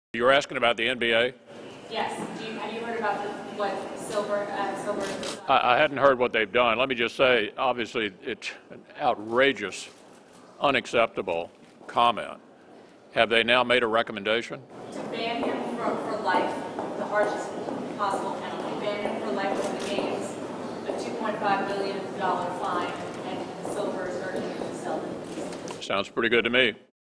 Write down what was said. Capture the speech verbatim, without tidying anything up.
You were asking about the N B A? Yes. Do you, have you heard about the, what Silver, uh, Silver I, I hadn't heard what they've done. Let me just say, obviously, it's an outrageous, unacceptable comment. Have they now made a recommendation? To ban him for, for life, the harshest possible penalty. Ban him for life of the games, a two point five billion dollars fine, and Silver is urging him to sell them. Sounds pretty good to me.